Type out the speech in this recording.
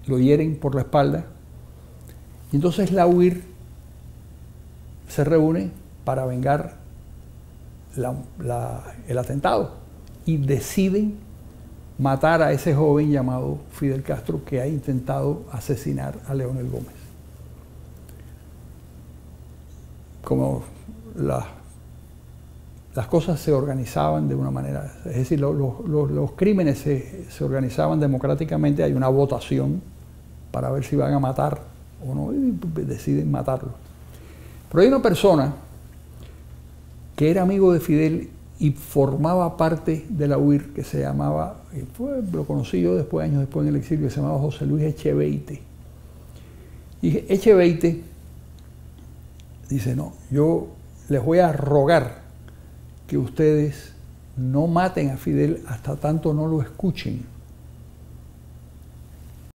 lo hieren por la espalda, y entonces la UIR se reúne para vengar el atentado y deciden matar a ese joven llamado Fidel Castro, que ha intentado asesinar a Leonel Gómez. Como las cosas se organizaban de una manera, es decir, los crímenes se organizaban democráticamente, hay una votación para ver si van a matar o no, y deciden matarlo. Pero hay una persona que era amigo de Fidel y formaba parte de la UIR, que se llamaba, lo conocí yo después, años después en el exilio, que se llamaba José Luis Echeveite. Y Echeveite dice, no, yo les voy a rogar que ustedes no maten a Fidel hasta tanto no lo escuchen.